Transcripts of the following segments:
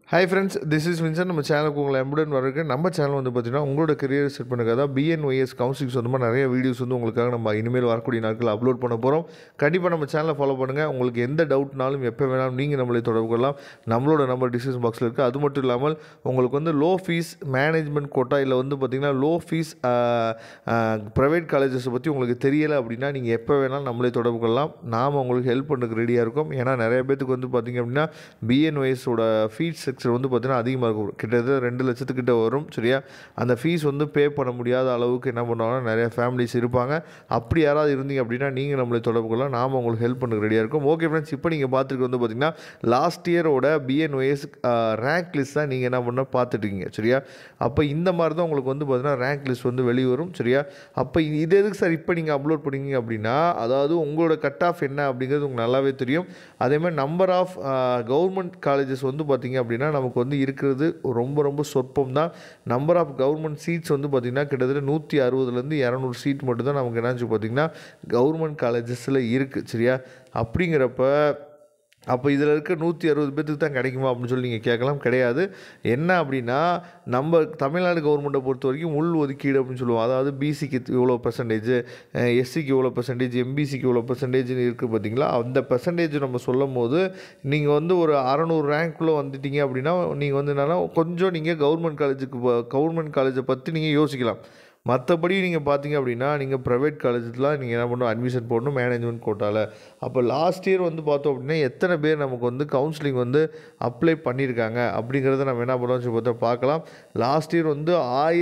Hi friends, this is Vincent. நம்ம சேனலுக்கு உங்களை எம்புடன் வரக்கு நம்ம சேனல் வந்து பார்த்தீங்கன்னா உங்களோட கரியர் செட் பண்ணுறதுக்காக தான் BNYS கவுன்சிலிங் சொந்தமாக நிறைய வீடியோஸ் வந்து உங்களுக்காக நம்ம இனிமேல் வரக்கூடிய நாட்கள் அப்லோட் பண்ண போகிறோம். கண்டிப்பாக நம்ம சேனலை ஃபாலோ பண்ணுங்கள். உங்களுக்கு எந்த டவுட்னாலும் எப்போ வேணாலும் நீங்கள் நம்மளை தொடர்பு கொள்ளலாம். நம்மளோட நம்பர் டிஸ்கிரிப்ஷன் பாக்ஸில் இருக்குது. அது மட்டும் இல்லாமல் உங்களுக்கு வந்து லோ ஃபீஸ் மேனேஜ்மெண்ட் கோட்டா இல்லை வந்து பார்த்திங்கன்னா லோ ஃபீஸ் ப்ரைவேட் காலேஜஸை பற்றி உங்களுக்கு தெரியலை அப்படின்னா நீங்கள் எப்போ வேணாலும் நம்மளை தொடர்பு கொள்ளலாம். நாம் உங்களுக்கு ஹெல்ப் பண்ணுறதுக்கு ரெடியாக இருக்கோம். ஏன்னா நிறைய பேத்துக்கு வந்து பார்த்திங்க அப்படின்னா BNYSோட ஃபீஸ் வந்து பார்த்தீங்கன்னா அதிகமாக இருக்கும். கிட்டத்தட்ட 2 லட்சத்துக்கிட்ட வரும். சரியா, அந்த ஃபீஸ் வந்து பே பண்ண முடியாத அளவுக்கு என்ன பண்ணுவாங்கன்னா நிறைய ஃபேமிலிஸ் இருப்பாங்க. அப்படி யாராவது இருந்தீங்க அப்படின்னா நீங்கள் நம்மளை தொடர்பு கொள்ளலாம். நாம் உங்களுக்கு ஹெல்ப் பண்ணுறதுக்கு ரெடியாக இருக்கும். ஓகே ஃப்ரெண்ட்ஸ், இப்போ நீங்கள் பார்த்துருக்கு வந்து பார்த்தீங்கன்னா லாஸ்ட் இயரோட BNYS ரேங்க் லிஸ்ட் தான் நீங்கள் என்ன பண்ண பார்த்துட்ருக்கீங்க. சரியா, அப்போ இந்த மாதிரி தான் உங்களுக்கு வந்து பார்த்தீங்கன்னா ரேங்க் லிஸ்ட் வந்து வெளிவரும். சரியா, அப்போ இது எதுக்கு சார் இப்போ நீங்கள் அப்லோட் பண்ணிங்க அப்படின்னா, அதாவது உங்களோட கட் ஆஃப் என்ன அப்படிங்கிறது உங்களுக்கு நல்லாவே தெரியும். அதேமாதிரி நம்பர் ஆஃப் கவர்மெண்ட் காலேஜஸ் வந்து பார்த்திங்க அப்படின்னா நமக்கு வந்து இருக்கிறது ரொம்ப சொற்பம் தான். நம்பர் ஆஃப் கவர்மெண்ட் சீட்ஸ் வந்து பார்த்திங்கன்னா கிட்டத்தட்ட 160லேருந்து 200 சீட் மட்டும் தான் நமக்கு என்னாச்சு பார்த்திங்கன்னா கவர்மெண்ட் காலேஜஸில் இருக்குது. சரியா, அப்படிங்கிறப்ப அப்போ இதில் இருக்க 160 பேத்துக்கு தான் கிடைக்குமா அப்படின்னு சொல்லி நீங்கள் கேட்கலாம். கிடையாது. என்ன அப்படின்னா நம்ம தமிழ்நாடு கவர்மெண்ட்டை பொறுத்த வரைக்கும் உள் ஒதுக்கீடு அப்படின்னு சொல்லுவோம். அதாவது பிசிக்கு இவ்வளோ பர்சன்டேஜ், எஸ்சிக்கு இவ்வளோ பர்சன்டேஜ், எம்பிசிக்கு இவ்வளோ பர்சன்டேஜ்னு இருக்குது பார்த்தீங்களா. அந்த பர்சன்டேஜ் நம்ம சொல்லும் போது நீங்கள் வந்து ஒரு 600 ரேங்க்குள்ளே வந்துட்டீங்க அப்படின்னா நீங்கள் வந்து என்னென்னா கொஞ்சம் நீங்கள் கவர்மெண்ட் காலேஜை பற்றி நீங்கள் யோசிக்கலாம். மற்றபடி நீங்கள் பார்த்தீங்க அப்படின்னா நீங்கள் ப்ரைவேட் காலேஜில் நீங்கள் என்ன பண்ணணும், அட்மிஷன் போடணும் மேனேஜ்மெண்ட் கோட்டாவில். அப்போ லாஸ்ட் இயர் வந்து பார்த்தோம் அப்படின்னா எத்தனை பேர் நமக்கு வந்து கவுன்சிலிங் வந்து அப்ளை பண்ணியிருக்காங்க அப்படிங்கிறத நம்ம என்ன பண்ணுவோம் பார்த்தா பார்க்கலாம். லாஸ்ட் இயர் வந்து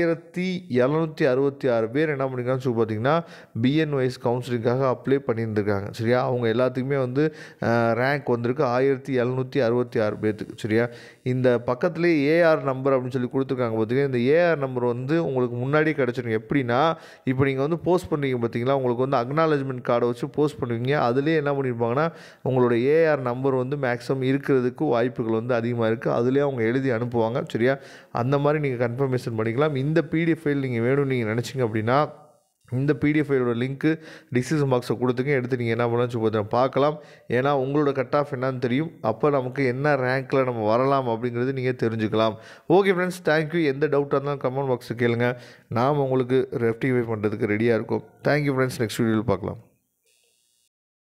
1766 பேர் என்ன பண்ணியிருக்காங்கன்னு சொல்லி பார்த்தீங்கன்னா BNYS கவுன்சிலிங்காக அப்ளை பண்ணியிருந்திருக்காங்க. சரியா, அவங்க எல்லாத்துக்குமே வந்து ரேங்க் வந்திருக்கு 1766 பேர்த்துக்கு. சரியா, இந்த பக்கத்துலேயே ஏஆர் நம்பர் அப்படின்னு சொல்லி கொடுத்துருக்காங்க பார்த்தீங்கன்னா, இந்த ஏஆர் நம்பர் வந்து உங்களுக்கு முன்னாடியே கிடச்சிருங்க. எப்படின்னா இப்போ நீங்கள் வந்து போஸ்ட் பண்ணுவீங்க பார்த்தீங்களா, உங்களுக்கு வந்து அக்னாலஜ்மெண்ட் கார்டை வச்சு போஸ்ட் பண்ணுவீங்க. அதுலேயே என்ன பண்ணியிருப்பாங்கன்னா உங்களோட ஏஆர் நம்பர் வந்து மேக்ஸிமம் இருக்கிறதுக்கு வாய்ப்புகள் வந்து அதிகமாக இருக்குது. அதுலேயே அவங்க எழுதி அனுப்புவாங்க. சரியா, அந்த மாதிரி நீங்கள் கன்ஃபர்மேஷன் பண்ணிக்கலாம். இந்த PDF ஃபைல் நீங்கள் வேணும்னு நீங்கள் நினச்சிங்க அப்படின்னா இந்த PDF ஃபைலோட லிங்க்கு டிஸ்கிரிப்ஷன் பாக்ஸில் கொடுத்துங்க. எடுத்து நீங்கள் என்ன பண்ணலாம் பார்க்கலாம். ஏன்னா உங்களோட கட் ஆஃப் என்னன்னு தெரியும். அப்போ நமக்கு என்ன ரேங்க்கில் நம்ம வரலாம் அப்படிங்கிறது நீங்கள் தெரிஞ்சுக்கலாம். Okay friends, thank you. எந்த டவுட்டாக இருந்தாலும் கமெண்ட் பாக்ஸில் கேளுங்க. நாம் உங்களுக்கு ரெக்டிஃபை பண்ணுறதுக்கு ரெடியாக இருக்கும். தேங்க்யூ ஃப்ரெண்ட்ஸ், நெக்ஸ்ட் வீடியோவில் பார்க்கலாம்.